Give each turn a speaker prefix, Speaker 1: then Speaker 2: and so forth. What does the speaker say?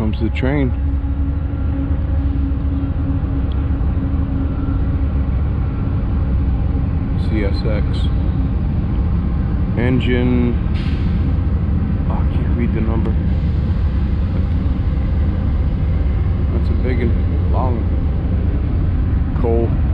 Speaker 1: comes the train. CSX. Engine. Oh, I can't read the number. That's a big and long. Coal.